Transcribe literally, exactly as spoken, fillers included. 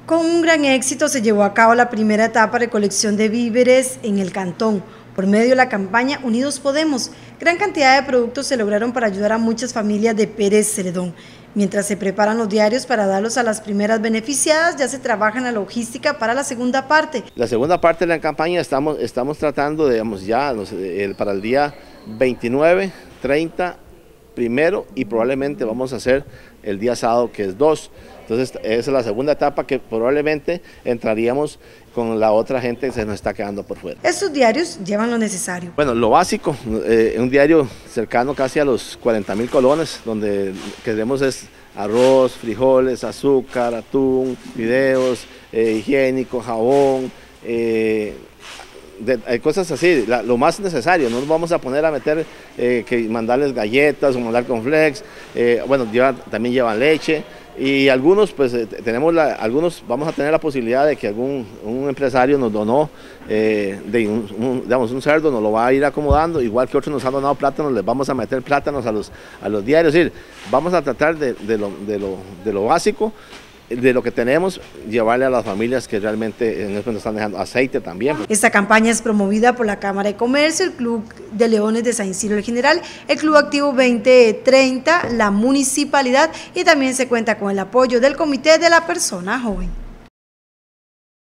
Con un gran éxito se llevó a cabo la primera etapa de recolección de víveres en el cantón. Por medio de la campaña Unidos Podemos, gran cantidad de productos se lograron para ayudar a muchas familias de Pérez Celedón. Mientras se preparan los diarios para darlos a las primeras beneficiadas, ya se trabaja en la logística para la segunda parte. La segunda parte de la campaña estamos, estamos tratando, digamos, ya el, para el día veintinueve, treinta, primero y probablemente vamos a hacer el día sábado, que es dos. Entonces esa es la segunda etapa que probablemente entraríamos con la otra gente que se nos está quedando por fuera. Estos diarios llevan lo necesario. Bueno, lo básico, eh, un diario cercano casi a los cuarenta mil colones, donde queremos es arroz, frijoles, azúcar, atún, fideos, eh, higiénico, jabón, eh, De, hay cosas así, la, lo más necesario. No nos vamos a poner a meter, eh, que mandarles galletas o mandar cornflakes, eh, bueno, lleva, también llevan leche, y algunos, pues eh, tenemos la, algunos vamos a tener la posibilidad de que algún un empresario nos donó, eh, de un, un, digamos, un cerdo, nos lo va a ir acomodando, igual que otros nos han donado plátanos, les vamos a meter plátanos a los, a los diarios. Es decir, vamos a tratar de, de, lo, de, lo, de lo básico, de lo que tenemos, llevarle a las familias que realmente en esto nos están dejando aceite también. Esta campaña es promovida por la Cámara de Comercio, el Club de Leones de San Isidro el General, el Club Activo veinte treinta, la Municipalidad, y también se cuenta con el apoyo del Comité de la Persona Joven.